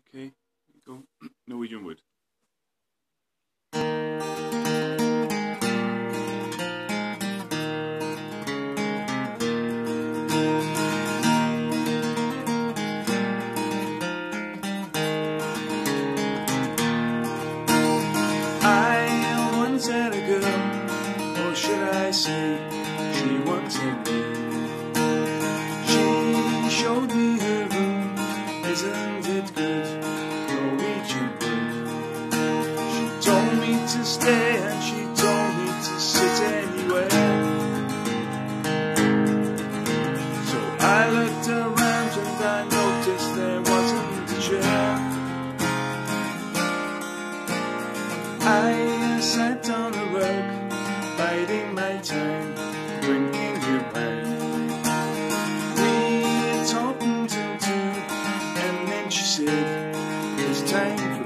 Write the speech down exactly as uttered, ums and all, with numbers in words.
Okay, go. Norwegian wood. I once had a girl, or should I say, she wanted me. She showed me her room, isn't it good, Norwegian wood. She told me to stay and she told me to sit anywhere. So I looked around and I noticed there wasn't a chair. I sat on a rug, biding my time, drinking her wine. We talked until two, and then she said, it's time